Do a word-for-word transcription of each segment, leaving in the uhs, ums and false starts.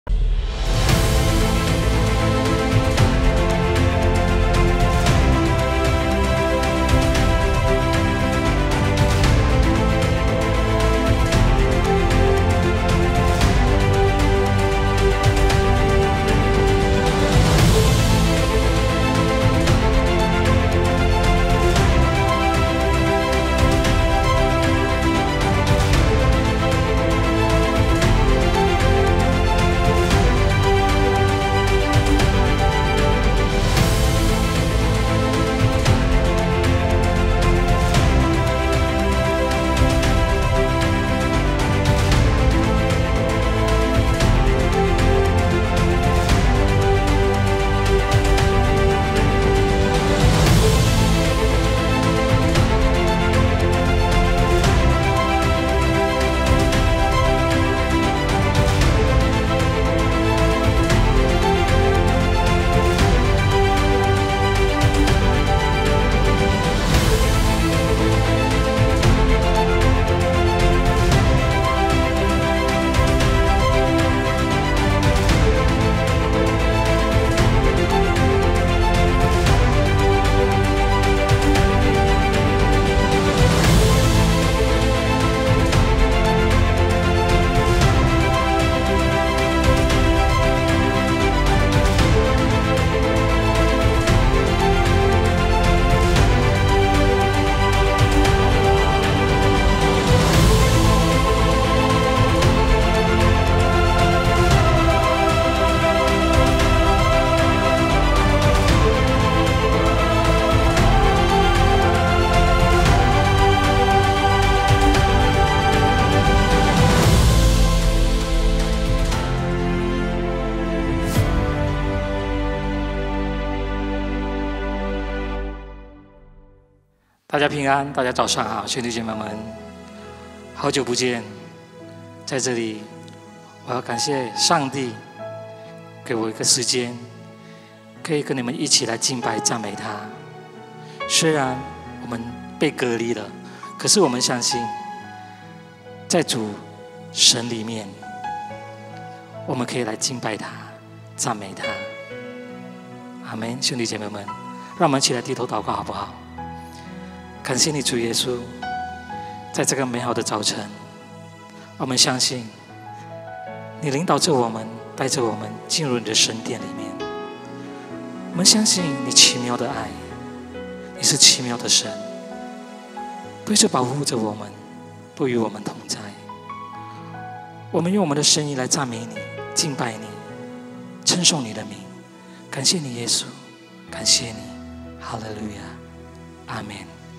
大家平安，大家早上好，兄弟姐妹们，好久不见。在这里，我要感谢上帝给我一个时间，可以跟你们一起来敬拜赞美他。虽然我们被隔离了，可是我们相信，在主神里面，我们可以来敬拜他、赞美他。阿们，兄弟姐妹们，让我们一起来低头祷告，好不好？感谢你，主耶稣，在这个美好的早晨，我们相信你领导着我们，带着我们进入你的神殿里面。我们相信你奇妙的爱，你是奇妙的神，对着保护着我们，都与我们同在。我们用我们的声音来赞美你、敬拜你、称颂你的名。感谢你，耶稣，感谢你，哈利路亚，阿们。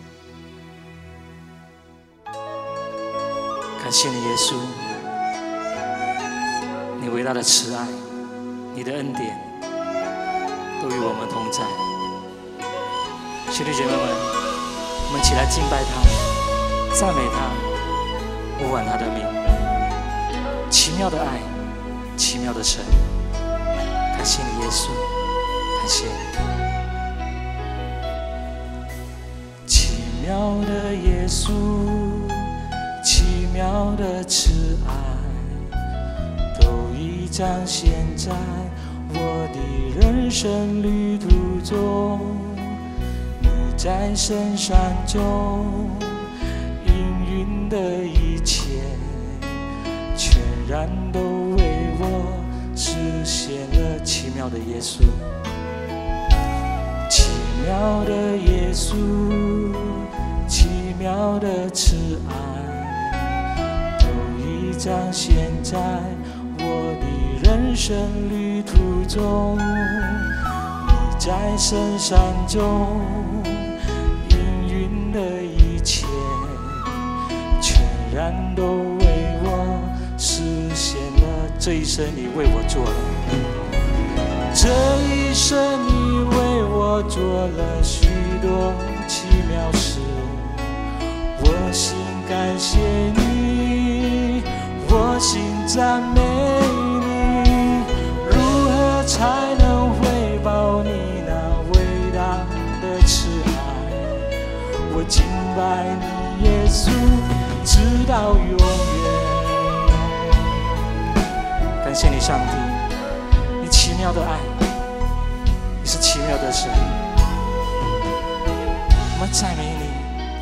感谢你，耶稣，你伟大的慈爱，你的恩典都与我们同在。兄弟姐妹们，我们起来敬拜他，赞美他，呼唤他的名。奇妙的爱，奇妙的神，感谢你，耶稣，感谢你。奇妙的耶稣，奇妙的慈爱，都已彰显在我的人生旅途中。你在深山中应允的一切，全然都为我实现了。奇妙的耶稣，奇妙的耶稣，奇妙的慈爱，彰显在我的人生旅途中。你在深山中应允的一切，全然都为我实现了。这一生你为我做了，这一生你为我做了许多奇妙事，我心感谢你，我心赞美你，如何才能回报你那伟大的慈爱？我敬拜你，耶稣，直到永远。感谢你，上帝，你奇妙的爱，你是奇妙的神，我们赞美你。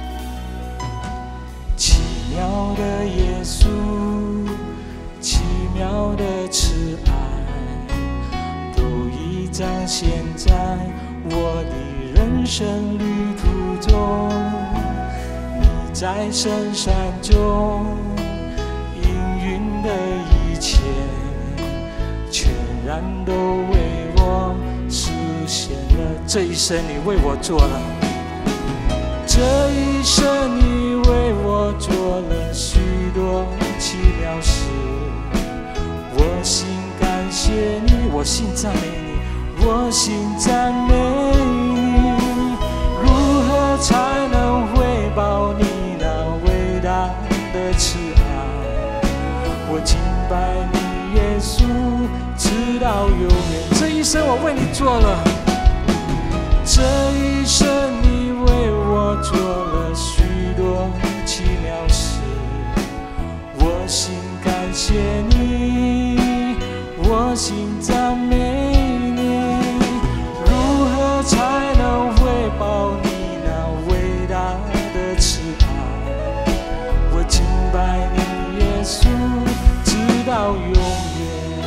奇妙的耶稣，奇妙的慈爱，都已彰显在我的人生旅途中。你在深山中应允的一切，全然都为我实现了。这一生你为我做了，这一生你为我做了许多奇妙事。我心感谢你，我心赞美你，我心赞美你。如何才能回报你那伟大的慈爱？我敬拜你，耶稣，直到永远。这一生我为你做了，这一生你为我做了许多奇妙事。我心感谢你，我心赞美你。如何才能回报你那伟大的慈爱？我敬拜你，耶稣，直到永远。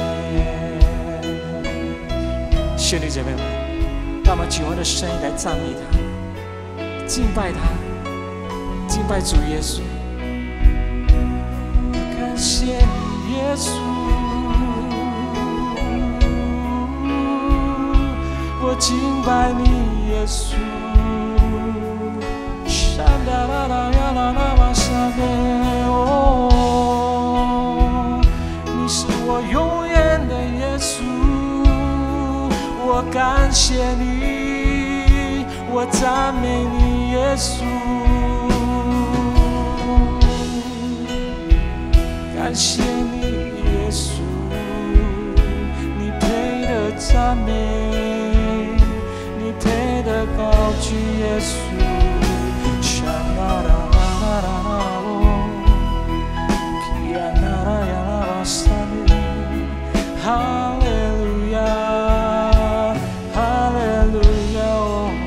兄弟姐妹们，让我们举我们的声音来赞美他，敬拜他，敬拜主耶稣。感谢你，耶稣，我敬拜你，耶稣。山达拉拉呀啦啦玛沙贝哦，你是我永远的耶稣，我感谢你，我赞美你，耶稣。感谢你，耶稣，你配得赞美，你配得高举，耶稣。沙啦啦啦啦啦哦，基呀啦啦呀啦巴沙米，哈利路亚，哈利路亚哦。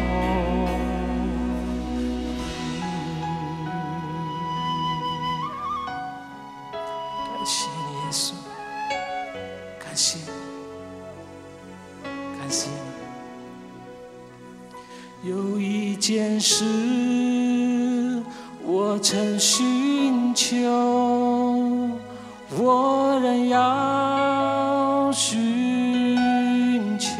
感谢你，耶稣，感谢你，感谢你。有一件事我曾寻求，我仍要寻求，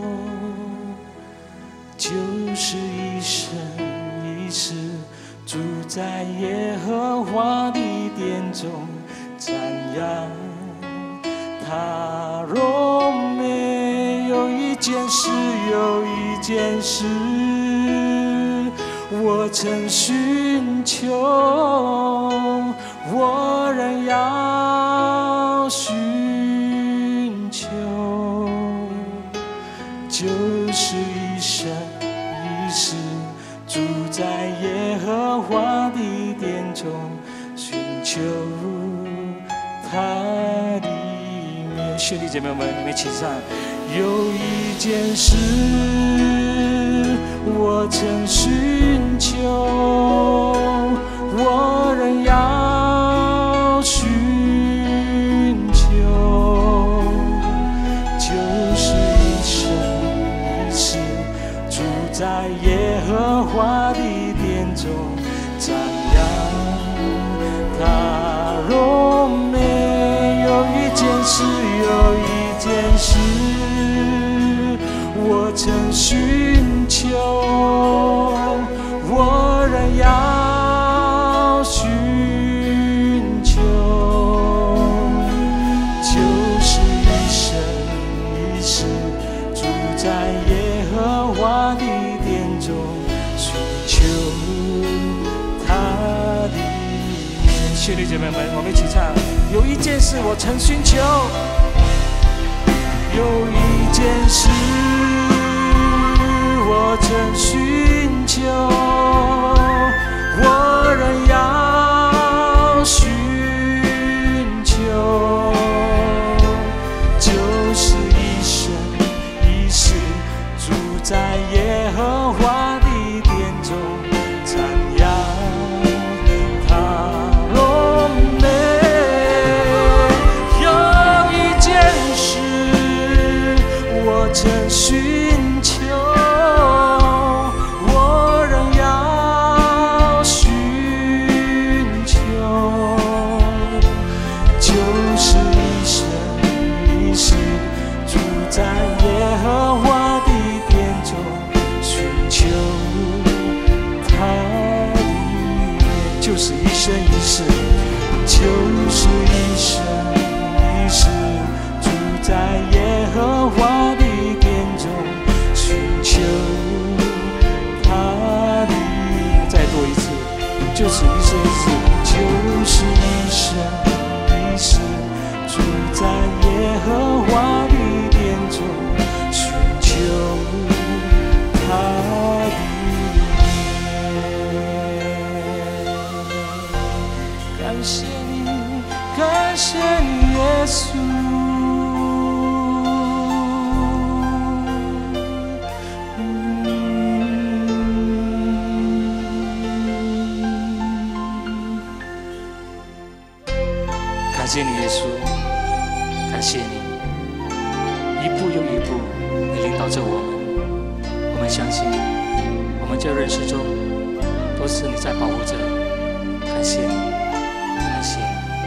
就是一生一世住在耶和华的殿中，瞻仰他荣美。有一件事，有一件事我曾寻求，我仍要寻求，就是一生一世住在耶和华的殿中，寻求他的面。兄弟姐妹们，你们一起唱。有一件事我曾寻求，我仍要寻求，就是一生一世住在耶和华的殿中，瞻仰他荣美。有一件事，有一件事我曾寻求，我仍要寻求，就是一生一世住在耶和华的殿中，寻求他的面。兄弟姐妹们，我们一起唱。有一件事我曾寻求，有一件事我曾寻求，我仍要寻求， 在耶和华的殿中赞扬他荣美。有一件事我曾寻求，我仍要寻求，就是一生一世住在耶和华的殿中，寻求他的面，就是一生一世，就是一生一世住在耶和华的殿中，寻求他的面。再多一次，就是一生一世，就是一生一世住在耶和华的殿中，寻求他的面。感谢你，感谢你，耶稣。感谢你，耶稣，感谢你，一步又一步，你领导着我们。我们相信，我们在人世中都是你在保护着。感谢你，感谢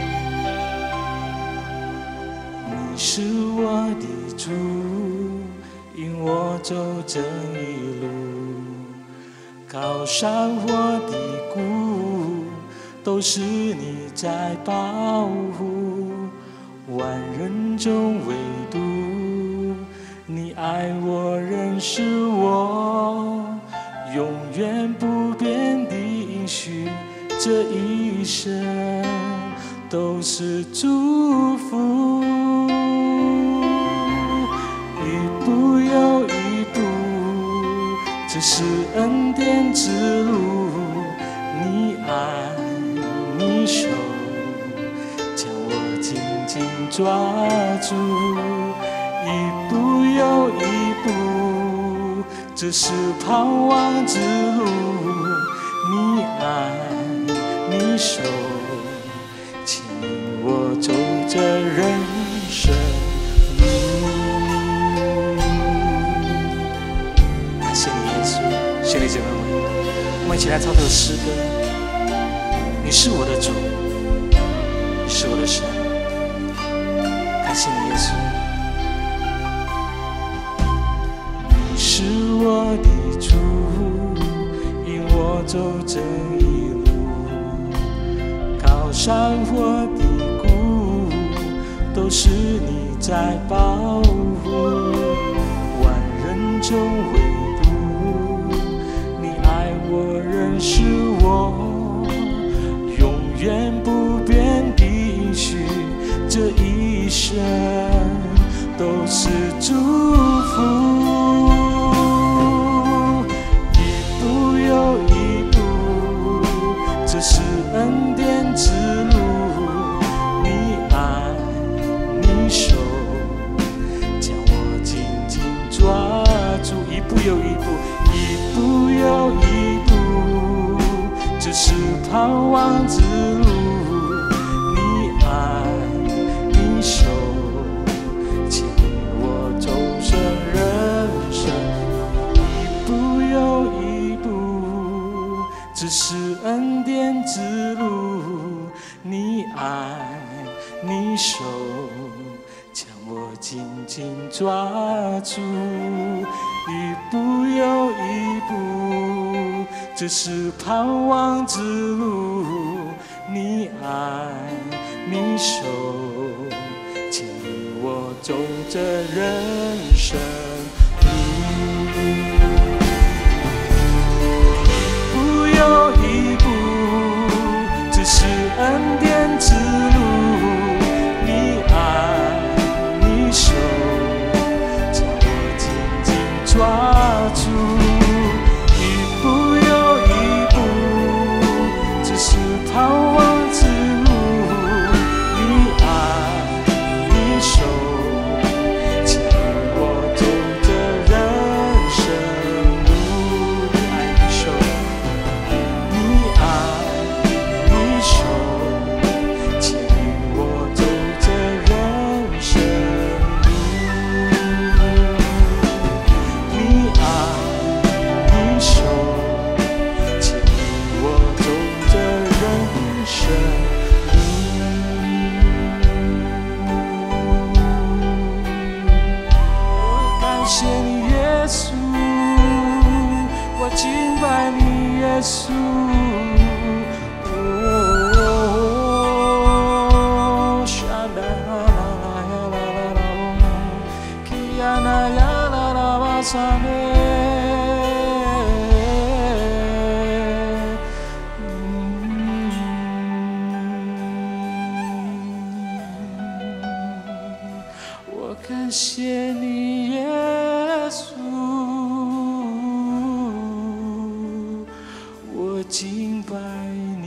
你。你是我的主，引我走这一路，高山或低谷，都是你在保护。万人中唯独你爱我，认识我，永远不变的应许，这一生都是祝福。一步又一步，这是恩典之路，你爱你手将我紧紧抓住，一步又一步，这是盼望之路，你爱你手牵引我走这人生路。感谢你，耶稣。兄弟姐妹们，我们一起来唱这首诗歌。你是我的主，你是我的神。感谢你，耶稣。你是我的主，引我走这一路，高山或低谷，都是你在保护。万人中唯独你爱我，认识我，永远不变的应许，这一生都是祝福。一步又一步，这是恩典之路，你爱你手将我紧紧抓住，一步又一步，一步又一步，这是盼望之路，你爱你手牵我走这人生，一步又一步，这是恩典之路，你爱你手将我紧紧抓住，一步又一步，这是盼望之路，你爱你手牵引我走这人生路，一步又一步，这是恩典之路，你爱你手将我紧紧抓住，一步又一步，这是盼望之路，你爱你手牵我走这人生敬拜你，耶稣。哦，沙啦啦啦呀啦啦啦，基呀那呀啦啦巴萨内。我感谢你，耶稣。敬拜你。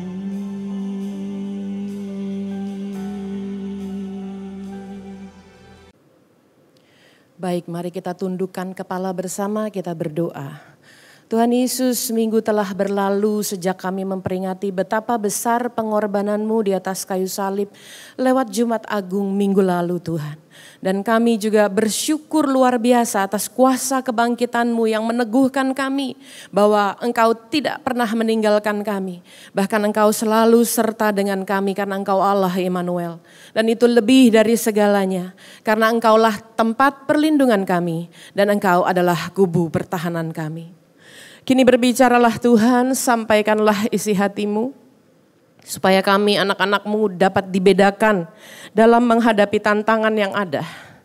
Baik, mari kita tundukkan kepala bersama, kita berdoa. Tuhan Yesus, minggu telah berlalu sejak kami memperingati betapa besar pengorbanan-Mu di atas kayu salib lewat Jumat Agung minggu lalu Tuhan. Dan kami juga bersyukur luar biasa atas kuasa kebangkitan-Mu yang meneguhkan kami bahwa Engkau tidak pernah meninggalkan kami. Bahkan Engkau selalu serta dengan kami karena Engkau Allah Immanuel. Dan itu lebih dari segalanya karena Engkaulah tempat perlindungan kami dan Engkau adalah kubu pertahanan kami. Kini berbicaralah Tuhan, sampaikanlah isi hati-Mu supaya kami anak-anak-Mu dapat dibedakan dalam menghadapi tantangan yang ada.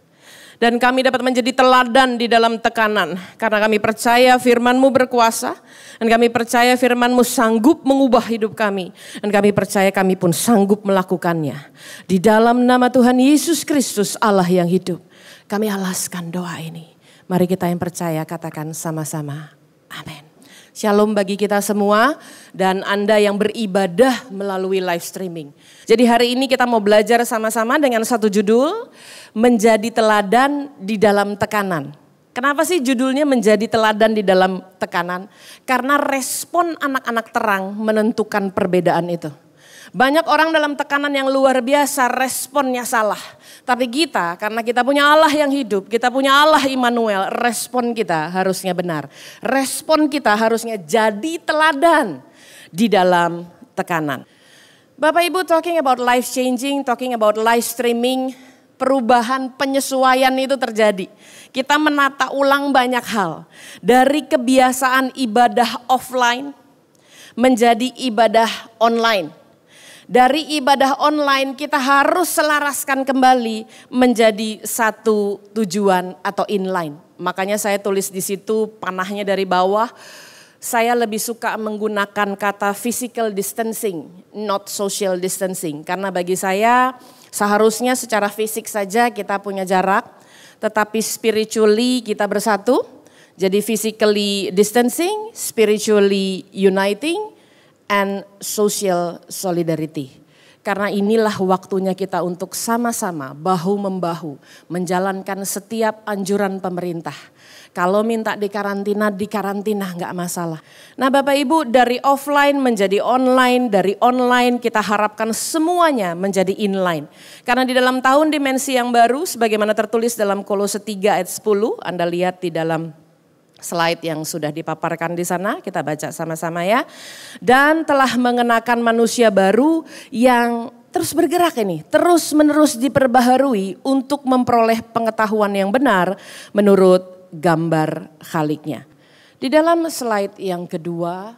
Dan kami dapat menjadi teladan di dalam tekanan. Karena kami percaya firman-Mu berkuasa. Dan kami percaya firman-Mu sanggup mengubah hidup kami. Dan kami percaya kami pun sanggup melakukannya. Di dalam nama Tuhan Yesus Kristus Allah yang hidup. Kami alaskan doa ini. Mari kita yang percaya katakan sama-sama. Amin. Shalom bagi kita semua dan Anda yang beribadah melalui live streaming. Jadi hari ini kita mau belajar sama-sama dengan satu judul, menjadi teladan di dalam tekanan. Kenapa sih judulnya menjadi teladan di dalam tekanan? Karena respon anak-anak terang menentukan perbedaan itu. Banyak orang dalam tekanan yang luar biasa responnya salah. Tapi kita karena kita punya Allah yang hidup, kita punya Allah Immanuel, respon kita harusnya benar. Respon kita harusnya jadi teladan di dalam tekanan. Bapak Ibu talking about life changing, talking about live streaming, perubahan penyesuaian itu terjadi. Kita menata ulang banyak hal. Dari kebiasaan ibadah offline menjadi ibadah online. Dari ibadah online kita harus selaraskan kembali menjadi satu tujuan atau inline. Makanya saya tulis di situ panahnya dari bawah. Saya lebih suka menggunakan kata physical distancing, not social distancing. Karena bagi saya seharusnya secara fisik saja kita punya jarak. Tetapi spiritually kita bersatu. Jadi physically distancing, spiritually uniting. And social solidarity. Karena inilah waktunya kita untuk sama-sama bahu-membahu menjalankan setiap anjuran pemerintah. Kalau minta dikarantina, dikarantina nggak masalah. Nah Bapak Ibu dari offline menjadi online, dari online kita harapkan semuanya menjadi inline. Karena di dalam tahun dimensi yang baru sebagaimana tertulis dalam Kolose tiga ayat sepuluh, Anda lihat di dalam slide yang sudah dipaparkan di sana, kita baca sama-sama ya. Dan telah mengenakan manusia baru yang terus bergerak ini, terus menerus diperbaharui untuk memperoleh pengetahuan yang benar menurut gambar Khaliknya. Di dalam slide yang kedua,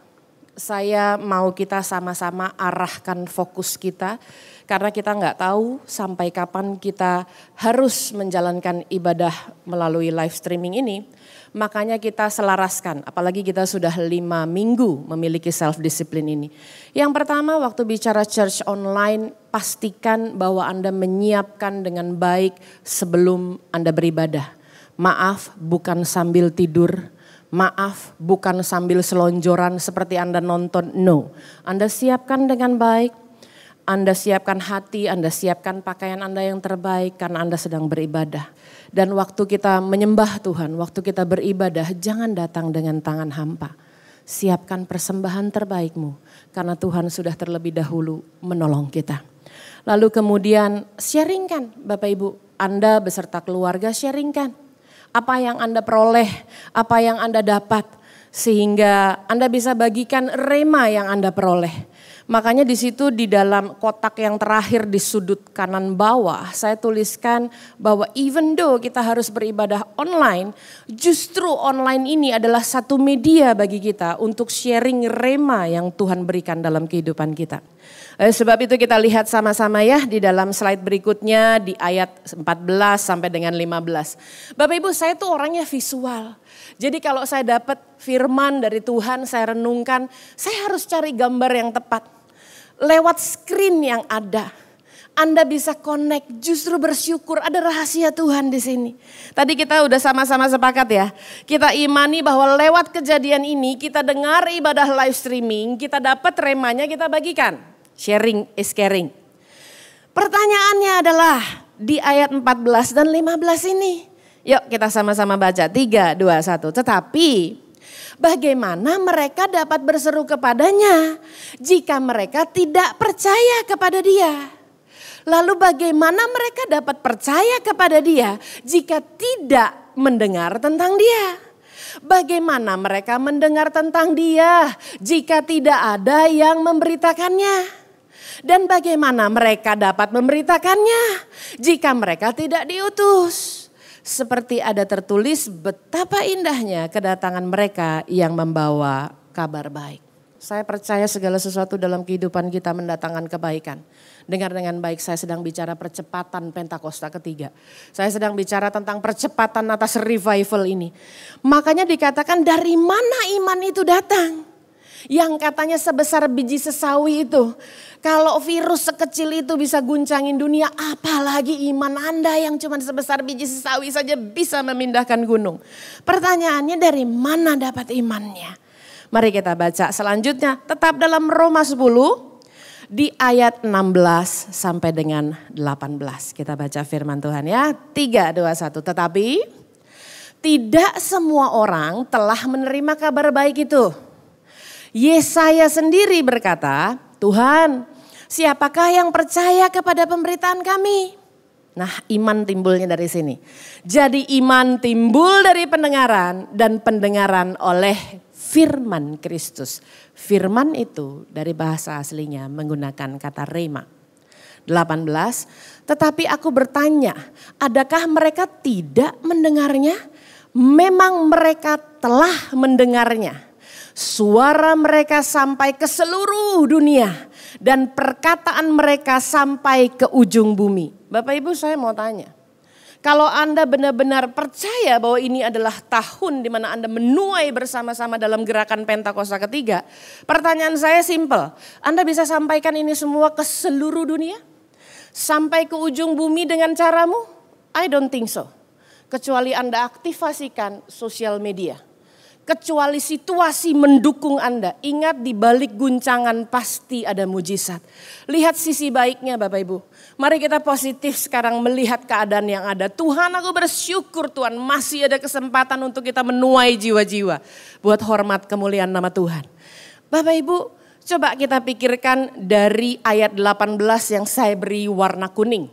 saya mau kita sama-sama arahkan fokus kita. Karena kita nggak tahu sampai kapan kita harus menjalankan ibadah melalui live streaming ini. Makanya kita selaraskan, apalagi kita sudah lima minggu memiliki self discipline ini. Yang pertama waktu bicara church online, pastikan bahwa Anda menyiapkan dengan baik sebelum Anda beribadah. Maaf bukan sambil tidur, maaf bukan sambil selonjoran seperti Anda nonton, no. Anda siapkan dengan baik, Anda siapkan hati, Anda siapkan pakaian Anda yang terbaik karena Anda sedang beribadah. Dan waktu kita menyembah Tuhan, waktu kita beribadah, jangan datang dengan tangan hampa. Siapkan persembahan terbaikmu, karena Tuhan sudah terlebih dahulu menolong kita. Lalu kemudian sharingkan Bapak Ibu, Anda beserta keluarga sharingkan. Apa yang Anda peroleh, apa yang Anda dapat, sehingga Anda bisa bagikan rema yang Anda peroleh. Makanya di situ di dalam kotak yang terakhir di sudut kanan bawah saya tuliskan bahwa even though kita harus beribadah online, justru online ini adalah satu media bagi kita untuk sharing rema yang Tuhan berikan dalam kehidupan kita. Eh, sebab itu kita lihat sama-sama ya di dalam slide berikutnya di ayat empat belas sampai dengan lima belas. Bapak Ibu, saya tuh orangnya visual. Jadi kalau saya dapat firman dari Tuhan, saya renungkan, saya harus cari gambar yang tepat. Lewat screen yang ada, Anda bisa connect, justru bersyukur ada rahasia Tuhan di sini. Tadi kita udah sama-sama sepakat ya, kita imani bahwa lewat kejadian ini kita dengar ibadah live streaming, kita dapat remanya, kita bagikan. Sharing is caring. Pertanyaannya adalah di ayat empat belas dan lima belas ini. Yuk kita sama-sama baca, tiga, dua, satu. Tetapi bagaimana mereka dapat berseru kepadanya jika mereka tidak percaya kepada dia? Lalu bagaimana mereka dapat percaya kepada dia jika tidak mendengar tentang dia? Bagaimana mereka mendengar tentang dia jika tidak ada yang memberitakannya? Dan bagaimana mereka dapat memberitakannya jika mereka tidak diutus? Seperti ada tertulis betapa indahnya kedatangan mereka yang membawa kabar baik. Saya percaya segala sesuatu dalam kehidupan kita mendatangkan kebaikan. Dengar dengan baik, saya sedang bicara percepatan Pentakosta ketiga. Saya sedang bicara tentang percepatan atas revival ini. Makanya dikatakan dari mana iman itu datang? Yang katanya sebesar biji sesawi itu. Kalau virus sekecil itu bisa guncangin dunia, apalagi iman Anda yang cuma sebesar biji sesawi saja bisa memindahkan gunung. Pertanyaannya dari mana dapat imannya? Mari kita baca selanjutnya, tetap dalam Roma sepuluh di ayat enam belas sampai dengan delapan belas. Kita baca firman Tuhan ya, tiga, dua, satu. Tetapi tidak semua orang telah menerima kabar baik itu. Yesaya sendiri berkata, Tuhan, siapakah yang percaya kepada pemberitaan kami? Nah, iman timbulnya dari sini. Jadi iman timbul dari pendengaran dan pendengaran oleh firman Kristus. Firman itu dari bahasa aslinya menggunakan kata rema. delapan belas, tetapi aku bertanya, adakah mereka tidak mendengarnya? Memang mereka telah mendengarnya. Suara mereka sampai ke seluruh dunia dan perkataan mereka sampai ke ujung bumi. Bapak Ibu, saya mau tanya, kalau Anda benar-benar percaya bahwa ini adalah tahun di mana Anda menuai bersama-sama dalam gerakan Pentakosta ketiga, pertanyaan saya simpel, Anda bisa sampaikan ini semua ke seluruh dunia? Sampai ke ujung bumi dengan caramu? I don't think so. Kecuali Anda aktifasikan sosial media. Kecuali situasi mendukung Anda. Ingat di balik guncangan pasti ada mujizat. Lihat sisi baiknya Bapak Ibu. Mari kita positif sekarang melihat keadaan yang ada. Tuhan, aku bersyukur Tuhan masih ada kesempatan untuk kita menuai jiwa-jiwa. Buat hormat kemuliaan nama Tuhan. Bapak Ibu, coba kita pikirkan dari ayat delapan belas yang saya beri warna kuning.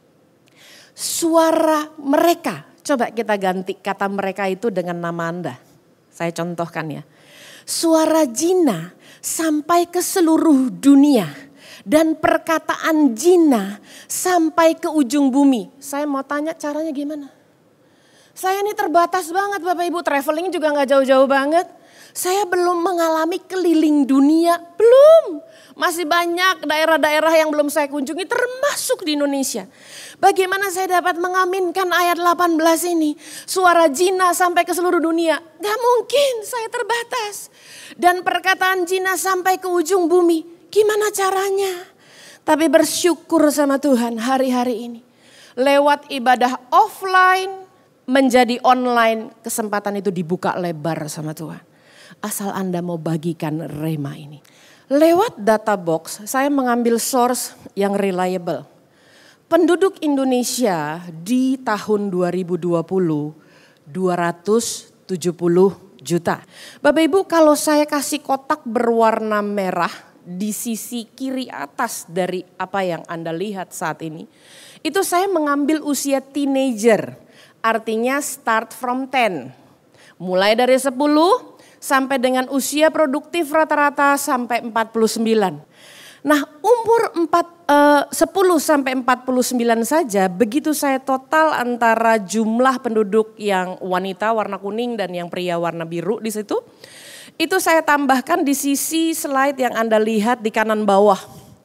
Suara mereka, coba kita ganti kata mereka itu dengan nama Anda. Saya contohkan ya. Suara jina sampai ke seluruh dunia. Dan perkataan jina sampai ke ujung bumi. Saya mau tanya caranya gimana? Saya ini terbatas banget Bapak Ibu. Traveling juga gak jauh-jauh banget. Saya belum mengalami keliling dunia. Belum. Masih banyak daerah-daerah yang belum saya kunjungi termasuk di Indonesia. Bagaimana saya dapat mengaminkan ayat delapan belas ini? Suara jina sampai ke seluruh dunia. Gak mungkin, saya terbatas. Dan perkataan jina sampai ke ujung bumi. Gimana caranya? Tapi bersyukur sama Tuhan hari-hari ini. Lewat ibadah offline menjadi online, kesempatan itu dibuka lebar sama Tuhan. Asal Anda mau bagikan rema ini. Lewat data box saya mengambil source yang reliable. Penduduk Indonesia di tahun dua ribu dua puluh dua ratus tujuh puluh juta. Bapak Ibu, kalau saya kasih kotak berwarna merah di sisi kiri atas dari apa yang Anda lihat saat ini, itu saya mengambil usia teenager, artinya start from ten. Mulai dari sepuluh sampai dengan usia produktif rata-rata sampai empat puluh sembilan. Nah umur empat, eh, sepuluh sampai empat puluh sembilan saja begitu saya total antara jumlah penduduk yang wanita warna kuning dan yang pria warna biru di situ. Itu saya tambahkan di sisi slide yang Anda lihat di kanan bawah.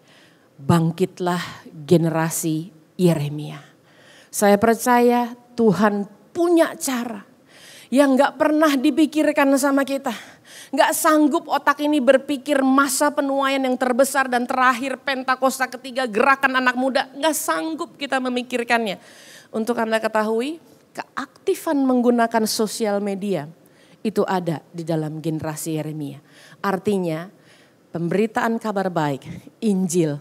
Bangkitlah generasi Yeremia. Saya percaya Tuhan punya cara yang gak pernah dipikirkan sama kita. Gak sanggup otak ini berpikir masa penuaian yang terbesar dan terakhir Pentakosta ketiga gerakan anak muda. Gak sanggup kita memikirkannya. Untuk Anda ketahui, keaktifan menggunakan sosial media itu ada di dalam generasi Yeremia. Artinya pemberitaan kabar baik, Injil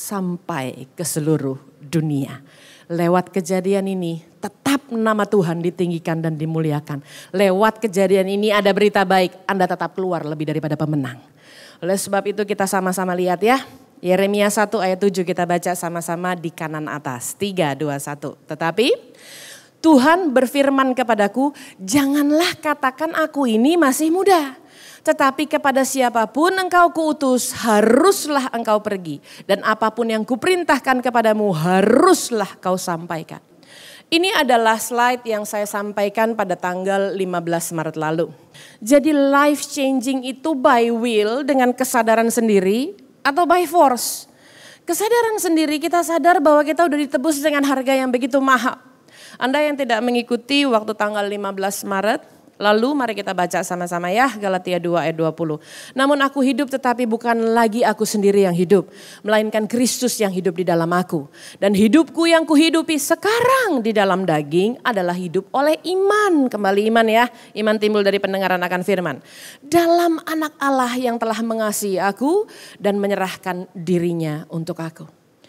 sampai ke seluruh dunia. Lewat kejadian ini tetap nama Tuhan ditinggikan dan dimuliakan. Lewat kejadian ini ada berita baik, Anda tetap keluar lebih daripada pemenang. Oleh sebab itu kita sama-sama lihat ya. Yeremia satu ayat tujuh kita baca sama-sama di kanan atas. tiga, dua, satu. Tetapi Tuhan berfirman kepadaku, janganlah katakan aku ini masih muda. Tetapi kepada siapapun engkau kuutus haruslah engkau pergi. Dan apapun yang kuperintahkan kepadamu haruslah kau sampaikan. Ini adalah slide yang saya sampaikan pada tanggal lima belas Maret lalu. Jadi life changing itu by will dengan kesadaran sendiri atau by force. Kesadaran sendiri kita sadar bahwa kita udah ditebus dengan harga yang begitu mahal. Anda yang tidak mengikuti waktu tanggal lima belas Maret. Lalu mari kita baca sama-sama ya Galatia dua ayat dua puluh. Namun aku hidup tetapi bukan lagi aku sendiri yang hidup. Melainkan Kristus yang hidup di dalam aku. Dan hidupku yang kuhidupi sekarang di dalam daging adalah hidup oleh iman. Kembali iman ya. Iman timbul dari pendengaran akan firman. Dalam anak Allah yang telah mengasihi aku dan menyerahkan dirinya untuk aku.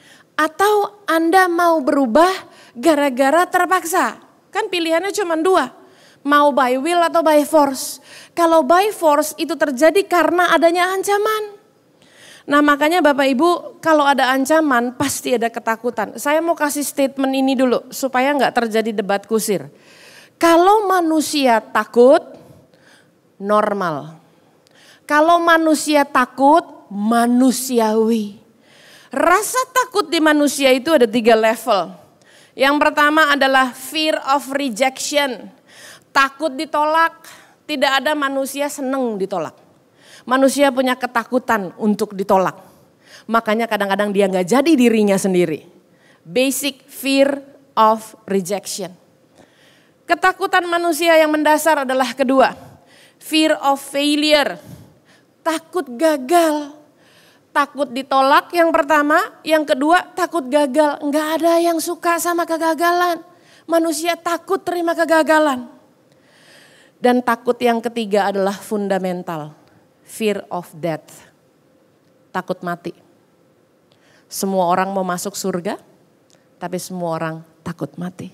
Atau Anda mau berubah gara-gara terpaksa. Kan pilihannya cuma dua. Mau by will atau by force. Kalau by force itu terjadi karena adanya ancaman. Nah makanya Bapak Ibu kalau ada ancaman pasti ada ketakutan. Saya mau kasih statement ini dulu supaya nggak terjadi debat kusir. Kalau manusia takut normal. Kalau manusia takut manusiawi. Rasa takut di manusia itu ada tiga level. Yang pertama adalah fear of rejection. Takut ditolak, tidak ada manusia seneng ditolak. Manusia punya ketakutan untuk ditolak. Makanya kadang-kadang dia gak jadi dirinya sendiri. Basic fear of rejection. Ketakutan manusia yang mendasar adalah kedua. Fear of failure. Takut gagal. Takut ditolak yang pertama. Yang kedua takut gagal. Gak ada yang suka sama kegagalan. Manusia takut terima kegagalan. Dan takut yang ketiga adalah fundamental, fear of death, takut mati. Semua orang mau masuk surga, tapi semua orang takut mati.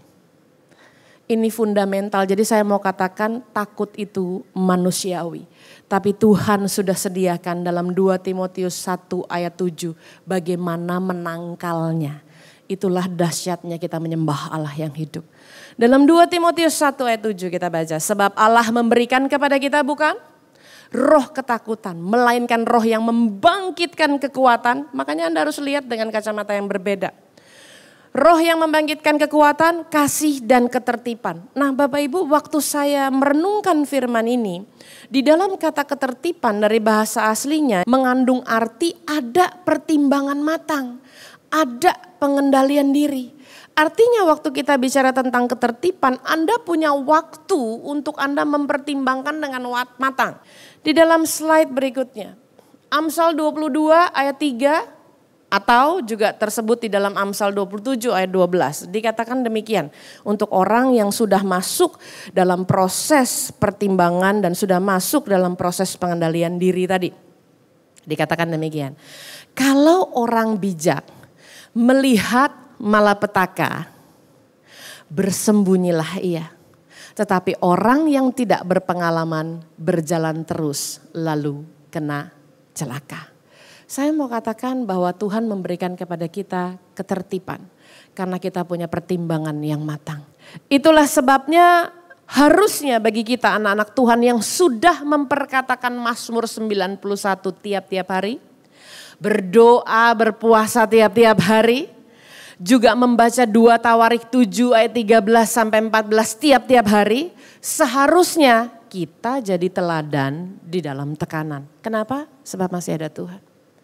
Ini fundamental, jadi saya mau katakan takut itu manusiawi. Tapi Tuhan sudah sediakan dalam dua Timotius satu ayat tujuh bagaimana menangkalnya. Itulah dahsyatnya kita menyembah Allah yang hidup. Dalam dua Timotius satu ayat tujuh kita baca. Sebab Allah memberikan kepada kita bukan roh ketakutan. Melainkan roh yang membangkitkan kekuatan. Makanya Anda harus lihat dengan kacamata yang berbeda. Roh yang membangkitkan kekuatan, kasih dan ketertiban. Nah Bapak Ibu waktu saya merenungkan firman ini. Di dalam kata ketertiban dari bahasa aslinya mengandung arti ada pertimbangan matang. Ada pengendalian diri. Artinya waktu kita bicara tentang ketertiban, Anda punya waktu untuk Anda mempertimbangkan dengan matang. Di dalam slide berikutnya, Amsal dua puluh dua ayat tiga atau juga tersebut di dalam Amsal dua puluh tujuh ayat dua belas. Dikatakan demikian, untuk orang yang sudah masuk dalam proses pertimbangan dan sudah masuk dalam proses pengendalian diri tadi. Dikatakan demikian, kalau orang bijak melihat malapetaka, bersembunyilah ia. Tetapi orang yang tidak berpengalaman berjalan terus lalu kena celaka. Saya mau katakan bahwa Tuhan memberikan kepada kita ketertiban karena kita punya pertimbangan yang matang. Itulah sebabnya harusnya bagi kita anak-anak Tuhan yang sudah memperkatakan Mazmur sembilan puluh satu tiap-tiap hari, berdoa, berpuasa tiap-tiap hari, juga membaca dua Tawarik tujuh ayat tiga belas sampai empat belas tiap-tiap hari, seharusnya kita jadi teladan di dalam tekanan. Kenapa? Sebab masih ada Tuhan.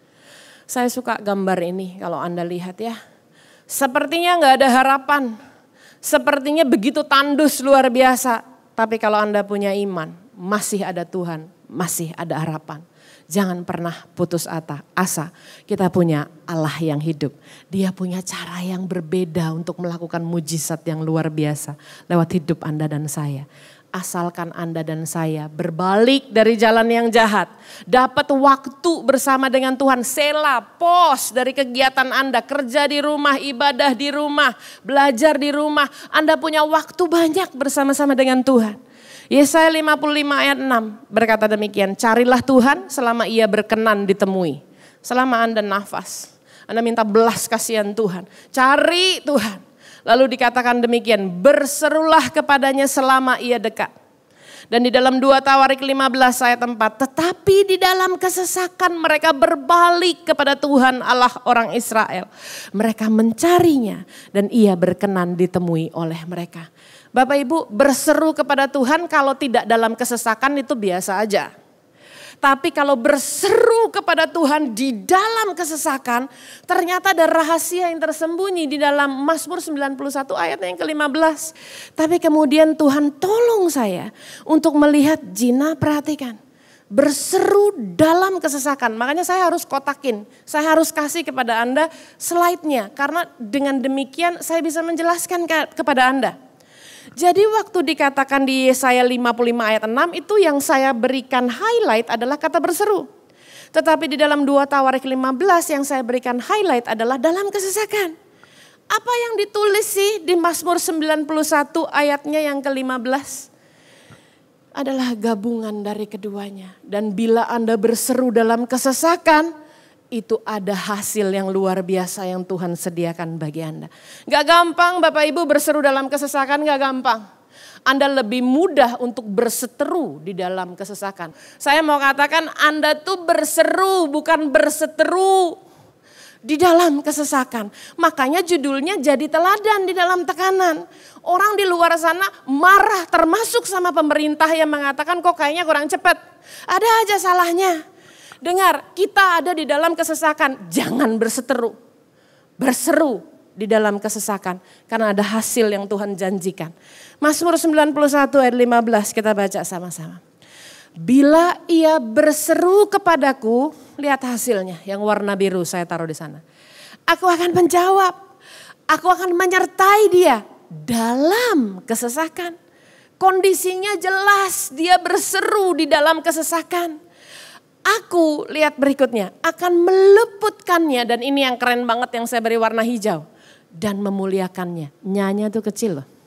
Saya suka gambar ini kalau Anda lihat ya. Sepertinya gak ada harapan. Sepertinya begitu tandus luar biasa. Tapi kalau Anda punya iman, masih ada Tuhan, masih ada harapan. Jangan pernah putus asa. Kita punya Allah yang hidup. Dia punya cara yang berbeda untuk melakukan mujizat yang luar biasa lewat hidup Anda dan saya. Asalkan Anda dan saya berbalik dari jalan yang jahat. Dapat waktu bersama dengan Tuhan. Sela, pos dari kegiatan Anda. Kerja di rumah, ibadah di rumah, belajar di rumah. Anda punya waktu banyak bersama-sama dengan Tuhan. Yesaya lima puluh lima ayat enam berkata demikian. Carilah Tuhan selama ia berkenan ditemui. Selama Anda nafas. Anda minta belas kasihan Tuhan. Cari Tuhan. Lalu dikatakan demikian, berserulah kepadanya selama ia dekat. Dan di dalam dua Tawarik lima belas ayat empat, tetapi di dalam kesesakan mereka berbalik kepada Tuhan Allah orang Israel. Mereka mencarinya dan ia berkenan ditemui oleh mereka. Bapak Ibu, berseru kepada Tuhan kalau tidak dalam kesesakan itu biasa aja. Tapi kalau berseru kepada Tuhan di dalam kesesakan, ternyata ada rahasia yang tersembunyi di dalam Mazmur sembilan puluh satu ayat yang ke lima belas. Tapi kemudian Tuhan tolong saya untuk melihat, Gina perhatikan. Berseru dalam kesesakan, makanya saya harus kotakin, saya harus kasih kepada Anda slide-nya. Karena dengan demikian saya bisa menjelaskan ke, kepada Anda. Jadi waktu dikatakan di Yesaya lima puluh lima ayat enam itu yang saya berikan highlight adalah kata berseru. Tetapi di dalam dua Tawarik lima belas yang saya berikan highlight adalah dalam kesesakan. Apa yang ditulis sih di Mazmur sembilan puluh satu ayatnya yang ke lima belas? Adalah gabungan dari keduanya. Dan bila Anda berseru dalam kesesakan, itu ada hasil yang luar biasa yang Tuhan sediakan bagi Anda. Gak gampang Bapak Ibu berseru dalam kesesakan, gak gampang. Anda lebih mudah untuk berseteru di dalam kesesakan. Saya mau katakan Anda tuh berseru bukan berseteru di dalam kesesakan. Makanya judulnya jadi teladan di dalam tekanan. Orang di luar sana marah termasuk sama pemerintah yang mengatakan kok kayaknya kurang cepat. Ada aja salahnya. Dengar, kita ada di dalam kesesakan, jangan berseteru, berseru di dalam kesesakan. Karena ada hasil yang Tuhan janjikan. Mazmur sembilan puluh satu ayat lima belas kita baca sama-sama. Bila ia berseru kepadaku, lihat hasilnya yang warna biru saya taruh di sana. Aku akan menjawab, aku akan menyertai dia dalam kesesakan. Kondisinya jelas, dia berseru di dalam kesesakan. Aku, lihat berikutnya, akan meleputkannya, dan ini yang keren banget yang saya beri warna hijau. Dan memuliakannya. Nyanya itu kecil loh.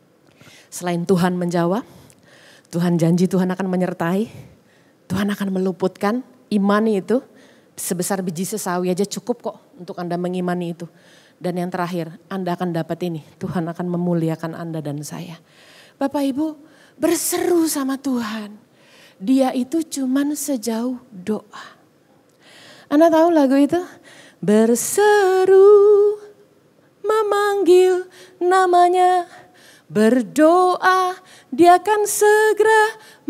Selain Tuhan menjawab, Tuhan janji Tuhan akan menyertai, Tuhan akan meluputkan. Imani itu sebesar biji sesawi aja cukup kok untuk Anda mengimani itu. Dan yang terakhir, Anda akan dapat ini, Tuhan akan memuliakan Anda dan saya. Bapak Ibu, berseru sama Tuhan. Dia itu cuman sejauh doa. Anda tahu lagu itu? Berseru, memanggil namanya, berdoa, dia akan segera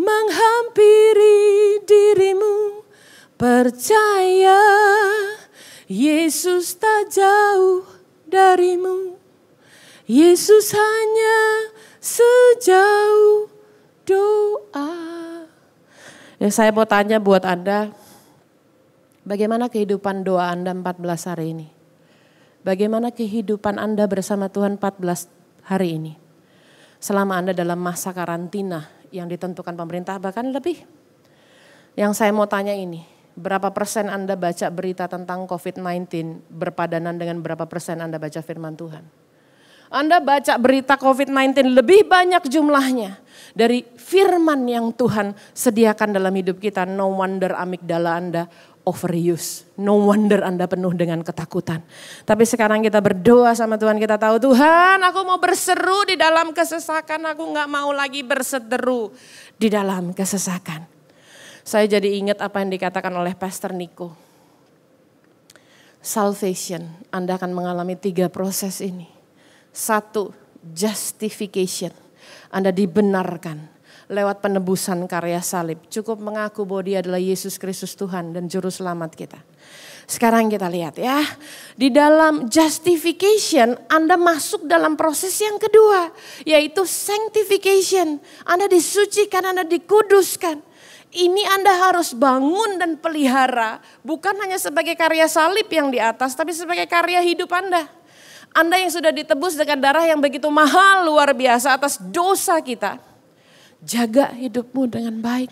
menghampiri dirimu. Percaya, Yesus tak jauh darimu. Yesus hanya sejauh doa. Ya, saya mau tanya buat Anda, bagaimana kehidupan doa Anda empat belas hari ini? Bagaimana kehidupan Anda bersama Tuhan empat belas hari ini? Selama Anda dalam masa karantina yang ditentukan pemerintah bahkan lebih. Yang saya mau tanya ini, berapa persen Anda baca berita tentang covid sembilan belas berpadanan dengan berapa persen Anda baca firman Tuhan? Anda baca berita covid sembilan belas lebih banyak jumlahnya dari firman yang Tuhan sediakan dalam hidup kita. No wonder amigdala Anda overuse. No wonder Anda penuh dengan ketakutan. Tapi sekarang kita berdoa sama Tuhan, kita tahu Tuhan aku mau berseru di dalam kesesakan. Aku gak mau lagi berseteru di dalam kesesakan. Saya jadi ingat apa yang dikatakan oleh Pastor Niko. salvation, Anda akan mengalami tiga proses ini. Satu, justification. Anda dibenarkan lewat penebusan karya salib. Cukup mengaku bahwa dia adalah Yesus Kristus Tuhan dan Juru Selamat kita. Sekarang kita lihat ya, di dalam justification Anda masuk dalam proses yang kedua, yaitu sanctification. Anda disucikan, Anda dikuduskan. Ini Anda harus bangun dan pelihara, bukan hanya sebagai karya salib yang di atas, tapi sebagai karya hidup Anda. Anda yang sudah ditebus dengan darah yang begitu mahal, luar biasa atas dosa kita. Jaga hidupmu dengan baik.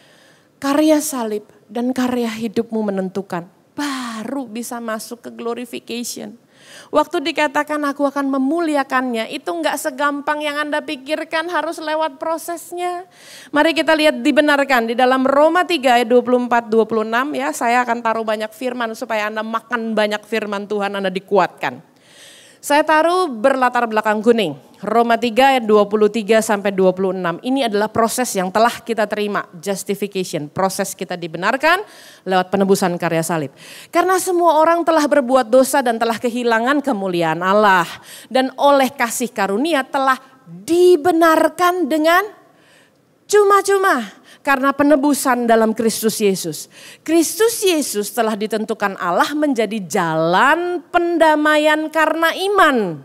Karya salib dan karya hidupmu menentukan. Baru bisa masuk ke glorification. Waktu dikatakan aku akan memuliakannya, itu enggak segampang yang Anda pikirkan, harus lewat prosesnya. Mari kita lihat dibenarkan di dalam Roma tiga ayat dua puluh empat dua puluh enam ya. Saya akan taruh banyak firman supaya Anda makan banyak firman Tuhan, Anda dikuatkan. Saya taruh berlatar belakang kuning. Roma tiga ayat dua puluh tiga sampai dua puluh enam. Ini adalah proses yang telah kita terima, justification. Proses kita dibenarkan lewat penebusan karya salib. Karena semua orang telah berbuat dosa dan telah kehilangan kemuliaan Allah. Dan oleh kasih karunia telah dibenarkan dengan cuma-cuma. Karena penebusan dalam Kristus Yesus. Kristus Yesus telah ditentukan Allah menjadi jalan pendamaian karena iman.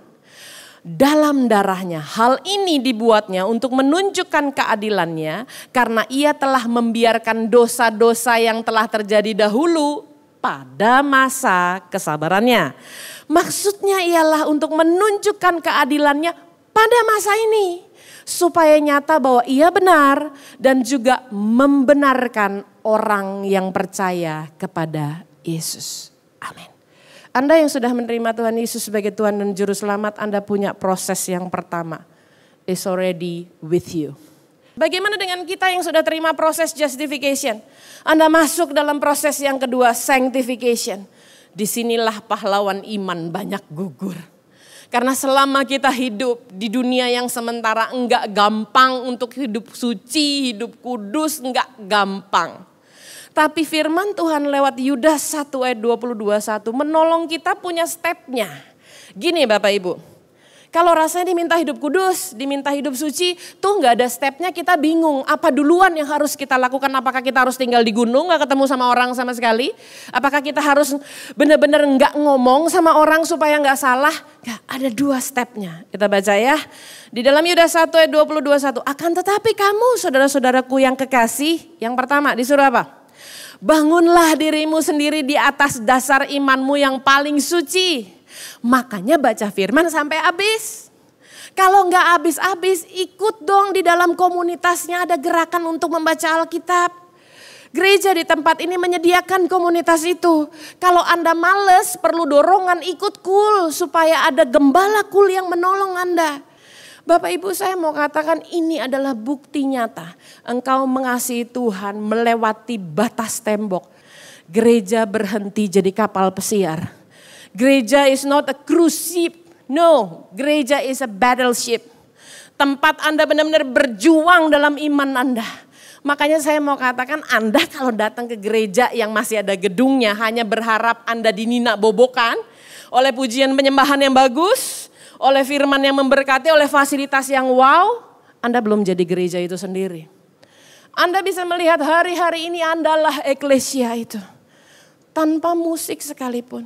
Dalam darahnya, hal ini dibuatnya untuk menunjukkan keadilannya. Karena ia telah membiarkan dosa-dosa yang telah terjadi dahulu pada masa kesabarannya. Maksudnya ialah untuk menunjukkan keadilannya pada masa ini. Supaya nyata bahwa ia benar dan juga membenarkan orang yang percaya kepada Yesus. Amin. Anda yang sudah menerima Tuhan Yesus sebagai Tuhan dan Juru Selamat, Anda punya proses yang pertama. Is already with you. Bagaimana dengan kita yang sudah terima proses justification? Anda masuk dalam proses yang kedua, sanctification. Disinilah pahlawan iman banyak gugur. Karena selama kita hidup di dunia yang sementara enggak gampang untuk hidup suci, hidup kudus, enggak gampang. Tapi firman Tuhan lewat Yudas satu ayat dua puluh dua satu menolong kita punya stepnya. Gini Bapak Ibu, kalau rasanya diminta hidup kudus, diminta hidup suci, tuh enggak ada stepnya, kita bingung. Apa duluan yang harus kita lakukan? Apakah kita harus tinggal di gunung, enggak ketemu sama orang sama sekali? Apakah kita harus benar-benar enggak ngomong sama orang supaya enggak salah? Enggak, ada dua stepnya. Kita baca ya. Di dalam Yudas satu ayat dua puluh dua satu. Akan tetapi kamu saudara-saudaraku yang kekasih, yang pertama disuruh apa? Bangunlah dirimu sendiri di atas dasar imanmu yang paling suci. Makanya baca firman sampai habis. Kalau enggak habis-habis, ikut dong di dalam komunitasnya, ada gerakan untuk membaca Alkitab. Gereja di tempat ini menyediakan komunitas itu. Kalau Anda males, perlu dorongan, ikut kul supaya ada gembala kul yang menolong Anda. Bapak Ibu, saya mau katakan ini adalah bukti nyata. Engkau mengasihi Tuhan melewati batas tembok. Gereja berhenti jadi kapal pesiar. Gereja is not a cruise ship. No, gereja is a battleship. Tempat Anda benar-benar berjuang dalam iman Anda. Makanya saya mau katakan Anda kalau datang ke gereja yang masih ada gedungnya hanya berharap Anda dinina bobokan oleh pujian penyembahan yang bagus, oleh firman yang memberkati, oleh fasilitas yang wow, Anda belum jadi gereja itu sendiri. Anda bisa melihat hari-hari ini Andalah eklesia itu. Tanpa musik sekalipun.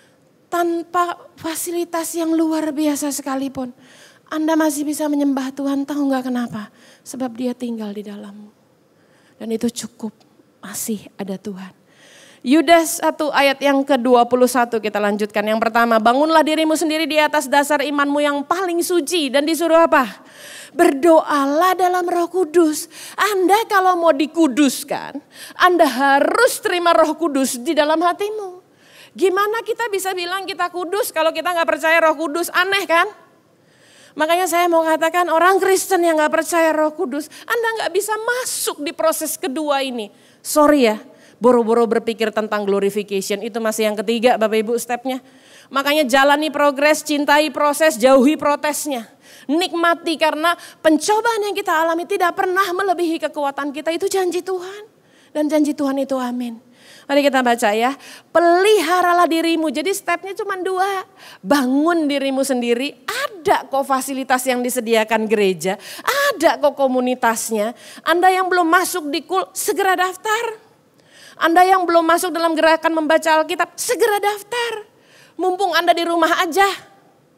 Tanpa fasilitas yang luar biasa sekalipun. Anda masih bisa menyembah Tuhan, tahu gak kenapa? Sebab dia tinggal di dalammu. Dan itu cukup, masih ada Tuhan. Yudas satu ayat yang ke dua puluh satu kita lanjutkan. Yang pertama, bangunlah dirimu sendiri di atas dasar imanmu yang paling suci. Dan disuruh apa? Berdoalah dalam Roh Kudus. Anda kalau mau dikuduskan, Anda harus terima Roh Kudus di dalam hatimu. Gimana kita bisa bilang kita kudus kalau kita gak percaya Roh Kudus? Aneh kan? Makanya saya mau katakan orang Kristen yang gak percaya Roh Kudus, Anda gak bisa masuk di proses kedua ini. Sorry ya, boro-boro berpikir tentang glorification, itu masih yang ketiga Bapak Ibu stepnya. Makanya jalani progres, cintai proses, jauhi protesnya. Nikmati karena pencobaan yang kita alami tidak pernah melebihi kekuatan kita, itu janji Tuhan. Dan janji Tuhan itu amin. Mari kita baca ya. Peliharalah dirimu. Jadi stepnya cuma dua. Bangun dirimu sendiri. Ada kok fasilitas yang disediakan gereja. Ada kok komunitasnya. Anda yang belum masuk di kul, segera daftar. Anda yang belum masuk dalam gerakan membaca Alkitab, segera daftar. Mumpung Anda di rumah aja.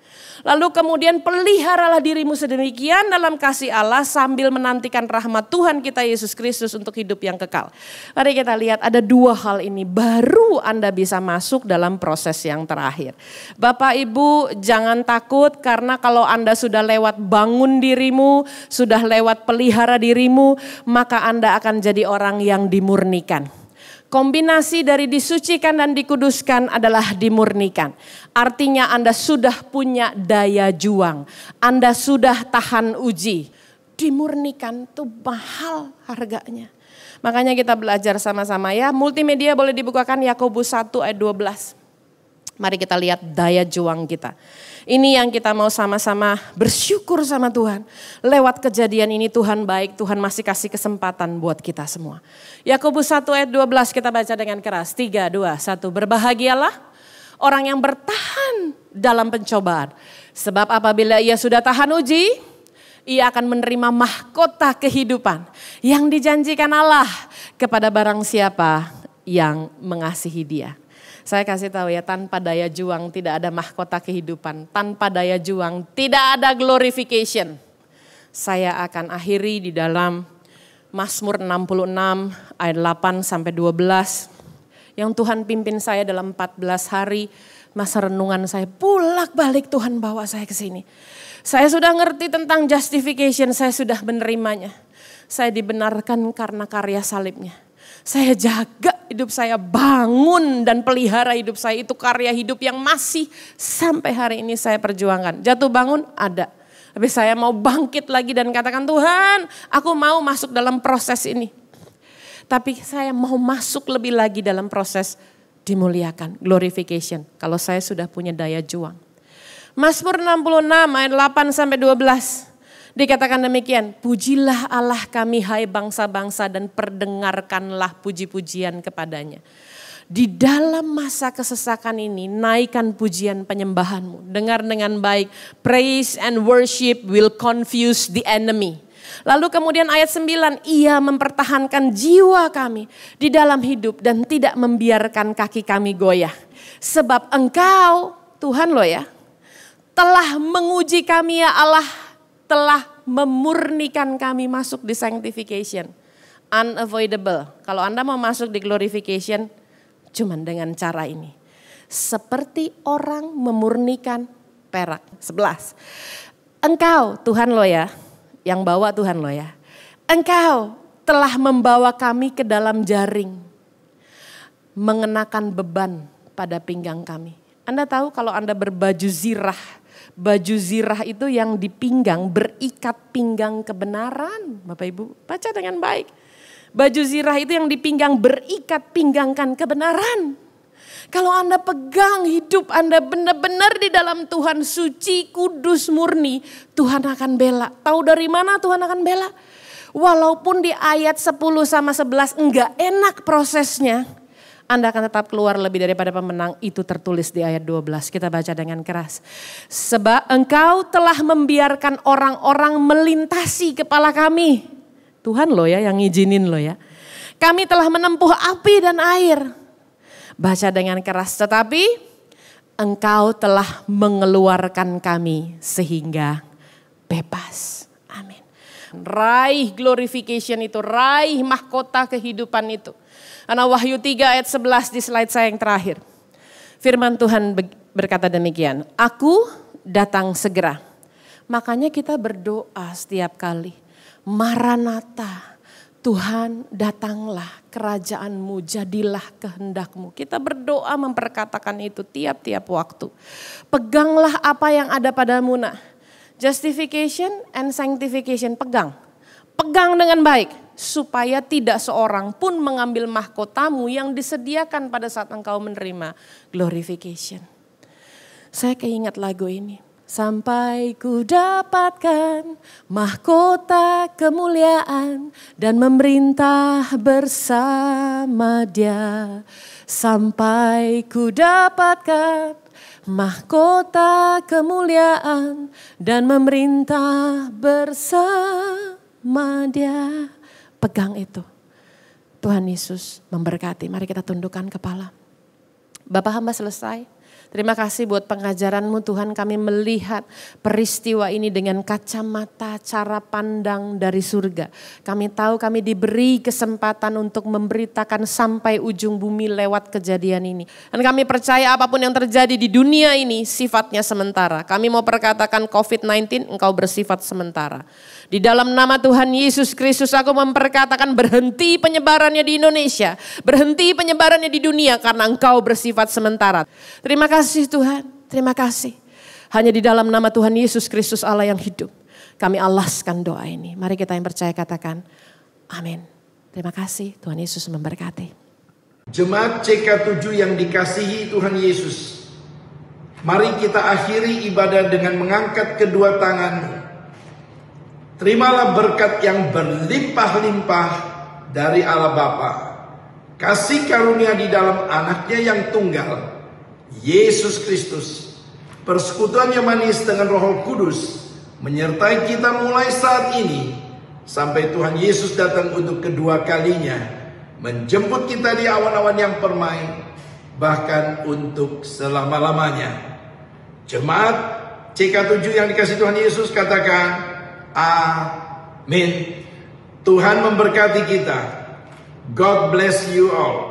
Lalu kemudian peliharalah dirimu sedemikian dalam kasih Allah sambil menantikan rahmat Tuhan kita Yesus Kristus untuk hidup yang kekal. Mari kita lihat ada dua hal ini baru Anda bisa masuk dalam proses yang terakhir. Bapak Ibu jangan takut karena kalau Anda sudah lewat bangun dirimu, sudah lewat pelihara dirimu, maka Anda akan jadi orang yang dimurnikan. Kombinasi dari disucikan dan dikuduskan adalah dimurnikan. Artinya Anda sudah punya daya juang. Anda sudah tahan uji. Dimurnikan itu mahal harganya. Makanya kita belajar sama-sama ya. Multimedia boleh dibukakan Yakobus satu ayat dua belas. Mari kita lihat daya juang kita. Ini yang kita mau sama-sama bersyukur sama Tuhan. Lewat kejadian ini Tuhan baik, Tuhan masih kasih kesempatan buat kita semua. Yakobus satu ayat dua belas kita baca dengan keras. tiga, dua, satu. Berbahagialah orang yang bertahan dalam pencobaan. Sebab apabila ia sudah tahan uji, ia akan menerima mahkota kehidupan yang dijanjikan Allah kepada barang siapa yang mengasihi dia. Saya kasih tahu ya, tanpa daya juang tidak ada mahkota kehidupan. Tanpa daya juang tidak ada glorification. Saya akan akhiri di dalam Mazmur enam puluh enam ayat delapan sampai dua belas. Yang Tuhan pimpin saya dalam empat belas hari masa renungan saya. Pulak balik Tuhan bawa saya ke sini. Saya sudah ngerti tentang justification, saya sudah menerimanya. Saya dibenarkan karena karya salibnya. Saya jaga hidup saya, bangun dan pelihara hidup saya. Itu karya hidup yang masih sampai hari ini saya perjuangkan. Jatuh bangun ada. Tapi saya mau bangkit lagi dan katakan Tuhan aku mau masuk dalam proses ini. Tapi saya mau masuk lebih lagi dalam proses dimuliakan, glorification. Kalau saya sudah punya daya juang. Mazmur enam puluh enam ayat delapan sampai dua belas. Dikatakan demikian, pujilah Allah kami hai bangsa-bangsa dan perdengarkanlah puji-pujian kepadanya. Di dalam masa kesesakan ini naikkan pujian penyembahanmu. Dengar dengan baik, praise and worship will confuse the enemy. Lalu kemudian ayat sembilan, ia mempertahankan jiwa kami di dalam hidup dan tidak membiarkan kaki kami goyah. Sebab engkau, Tuhan loh ya, telah menguji kami ya Allah, telah memurnikan kami masuk di sanctification. Unavoidable. Kalau Anda mau masuk di glorification, cuman dengan cara ini. Seperti orang memurnikan perak. sebelas. Engkau, Tuhan lo ya, yang bawa Tuhan lo ya. Engkau telah membawa kami ke dalam jaring. Mengenakan beban pada pinggang kami. Anda tahu kalau Anda berbaju zirah. Baju zirah itu yang di pinggang berikat pinggang kebenaran. Bapak Ibu baca dengan baik. Baju zirah itu yang di pinggang berikat pinggangkan kebenaran. Kalau Anda pegang hidup Anda benar-benar di dalam Tuhan suci, kudus, murni. Tuhan akan bela. Tahu dari mana Tuhan akan bela? Walaupun di ayat sepuluh sama sebelas enggak enak prosesnya. Anda akan tetap keluar lebih daripada pemenang. Itu tertulis di ayat dua belas. Kita baca dengan keras. Sebab engkau telah membiarkan orang-orang melintasi kepala kami. Tuhan loh ya yang ngizinin loh ya. Kami telah menempuh api dan air. Baca dengan keras. Tetapi engkau telah mengeluarkan kami sehingga bebas. Amin. Raih glorification itu. Raih mahkota kehidupan itu. Karena Wahyu tiga ayat sebelas di slide saya yang terakhir. Firman Tuhan berkata demikian. Aku datang segera. Makanya kita berdoa setiap kali. Maranatha. Tuhan datanglah kerajaanmu, jadilah kehendakmu. Kita berdoa memperkatakan itu tiap-tiap waktu. Peganglah apa yang ada padamu nak. Justification and sanctification, pegang. Pegang dengan baik. Supaya tidak seorang pun mengambil mahkotamu yang disediakan pada saat engkau menerima glorification. Saya keingat lagu ini. sampai ku dapatkan mahkota kemuliaan dan memerintah bersama Dia. Sampai ku dapatkan mahkota kemuliaan dan memerintah bersama Dia. Pegang itu. Tuhan Yesus memberkati. Mari kita tundukkan kepala. Bapak hamba selesai. Terima kasih buat pengajaran-Mu Tuhan, kami melihat peristiwa ini dengan kacamata cara pandang dari surga. Kami tahu kami diberi kesempatan untuk memberitakan sampai ujung bumi lewat kejadian ini. Dan kami percaya apapun yang terjadi di dunia ini sifatnya sementara. Kami mau perkatakan covid sembilan belas engkau bersifat sementara. Di dalam nama Tuhan Yesus Kristus aku memperkatakan berhenti penyebarannya di Indonesia. Berhenti penyebarannya di dunia karena engkau bersifat sementara. Terima kasih Tuhan, terima kasih. Hanya di dalam nama Tuhan Yesus Kristus Allah yang hidup. Kami alaskan doa ini. Mari kita yang percaya katakan amin. Terima kasih, Tuhan Yesus memberkati. Jemaat C K tujuh yang dikasihi Tuhan Yesus. Mari kita akhiri ibadah dengan mengangkat kedua tangan. Terimalah berkat yang berlimpah-limpah dari Allah Bapa. Kasih karunia di dalam anaknya yang tunggal, Yesus Kristus. Persekutuan yang manis dengan Roh Kudus menyertai kita mulai saat ini sampai Tuhan Yesus datang untuk kedua kalinya, menjemput kita di awan-awan yang permai, bahkan untuk selama-lamanya. Jemaat C K tujuh yang dikasihi Tuhan Yesus katakan amin. Tuhan memberkati kita. God bless you all.